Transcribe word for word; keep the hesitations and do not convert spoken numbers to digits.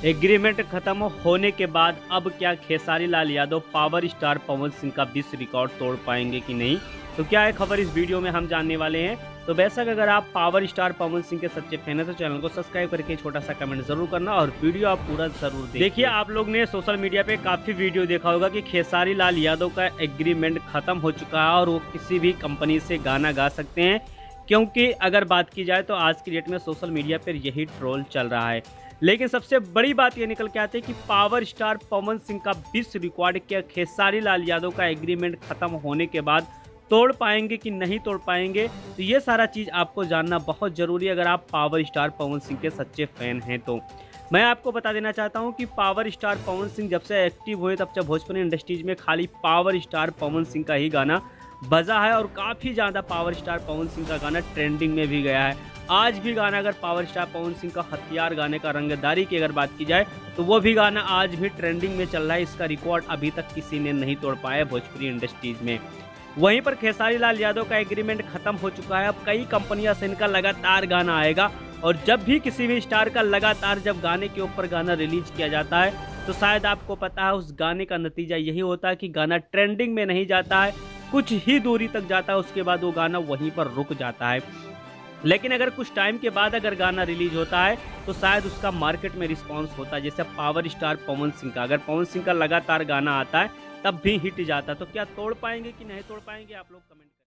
Agreement खत्म होने के बाद अब क्या खेसारी लाल यादव पावर स्टार पवन सिंह का विश्व रिकॉर्ड तोड़ पाएंगे कि नहीं, तो क्या है खबर इस वीडियो में हम जानने वाले हैं। तो बेशक अगर आप पावर स्टार पवन सिंह के सच्चे फैन हैं तो चैनल को सब्सक्राइब करके छोटा सा कमेंट जरूर करना और वीडियो आप पूरा जरूर देखिए। देखिए आप लोग ने सोशल मीडिया पे काफी वीडियो देखा होगा कि खेसारी लाल यादव का एग्रीमेंट खत्म हो चुका है और वो किसी भी कंपनी से गाना गा सकते हैं, क्योंकि अगर बात की जाए तो आज की डेट में सोशल मीडिया पर यही ट्रोल चल रहा है। लेकिन सबसे बड़ी बात ये निकल के आती है कि पावर स्टार पवन सिंह का विश्व रिकॉर्ड क्या खेसारी लाल यादव का एग्रीमेंट खत्म होने के बाद तोड़ पाएंगे कि नहीं तोड़ पाएंगे, तो ये सारा चीज़ आपको जानना बहुत ज़रूरी है अगर आप पावर स्टार पवन सिंह के सच्चे फैन हैं। तो मैं आपको बता देना चाहता हूं कि पावर स्टार पवन सिंह जब से एक्टिव हुए तब से भोजपुरी इंडस्ट्रीज में खाली पावर स्टार पवन सिंह का ही गाना बजा है और काफ़ी ज़्यादा पावर स्टार पवन सिंह का गाना ट्रेंडिंग में भी गया है। आज भी गाना अगर पावर स्टार पवन सिंह का हथियार गाने का रंगदारी की अगर बात की जाए तो वो भी गाना आज भी ट्रेंडिंग में चल रहा है। इसका रिकॉर्ड अभी तक किसी ने नहीं तोड़ पाया भोजपुरी इंडस्ट्रीज में। वहीं पर खेसारी लाल यादव का एग्रीमेंट खत्म हो चुका है। अब कई कंपनियां से इनका लगातार गाना आएगा और जब भी किसी भी स्टार का लगातार जब गाने के ऊपर गाना रिलीज किया जाता है तो शायद आपको पता है उस गाने का नतीजा यही होता है कि गाना ट्रेंडिंग में नहीं जाता है, कुछ ही दूरी तक जाता है, उसके बाद वो गाना वहीं पर रुक जाता है। लेकिन अगर कुछ टाइम के बाद अगर गाना रिलीज होता है तो शायद उसका मार्केट में रिस्पांस होता है। जैसे पावर स्टार पवन सिंह का, अगर पवन सिंह का लगातार गाना आता है तब भी हिट जाता है। तो क्या तोड़ पाएंगे कि नहीं तोड़ पाएंगे, आप लोग कमेंट